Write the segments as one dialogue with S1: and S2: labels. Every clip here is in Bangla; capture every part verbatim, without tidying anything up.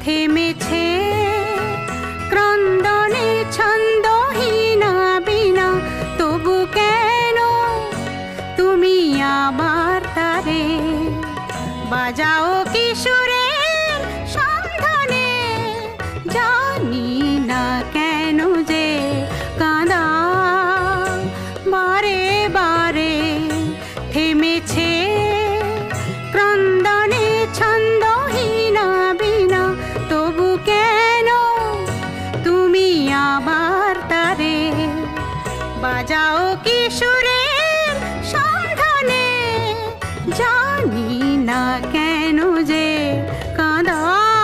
S1: থেমেছে ক্রন্দনে ছন্দহীনা বিনা, তবু কেন তুমি আবার তারে বাজাও কিশোরের সন্ধানে। জানি না কেন যে কাঁদা বারে বারে থেমেছে ক্রন্দনে ছন্দহীনা বিনা, তবু কেন তুমি আবার তারে বাজাও কিশোরের সন্ধানে। জানি না কেন যে কাঁদা।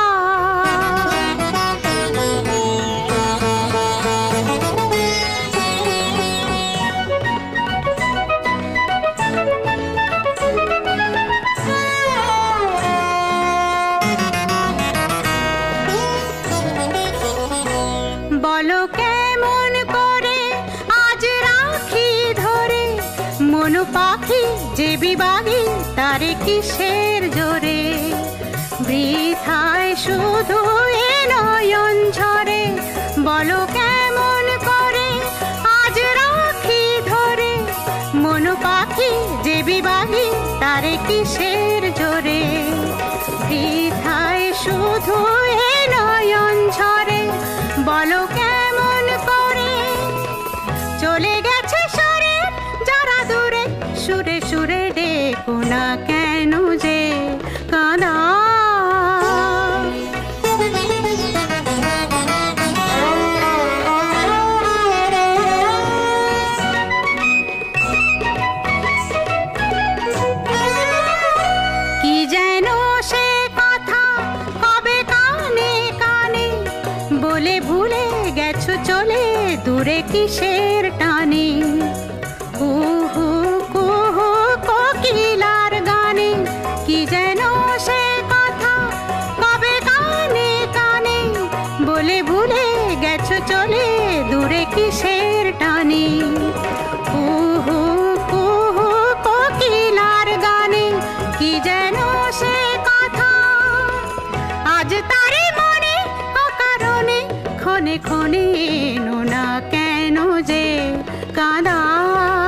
S1: বলো কেমন করে আজ রাখি ধরে মন পাখি যে বিবাগী তারে কিসের জোরে। বৃথায় শুধু এ নয়ন ঝরে, বলো কেমন করে আজ রাখি ধরে মন পাখি যে বিবাগী তারে কিসের জোরে। বৃথায় শুধু এ নয়ন ঝরে, বলো কেমন করে চলে গেছে সরে যারা দূরে। সুরে সুরে ডেকো না কেন যে কাঁদা। কি যেন সে কথা কবে কানে কানে বলে ভুলে গেছো চলে দূরে কিসের টানে। কুহু কুহু কোকিলার গানে কি যেন সে কথা কবে কানে কানে বলে ভুলে গেছো চলে দূরে কিসের টানে। কুহু কুহু কোকিলার গানে কি যেন সে কথা আজ তারে মনে অকারণে ক্ষণে ক্ষণে এনো না কেন যে কাঁদা।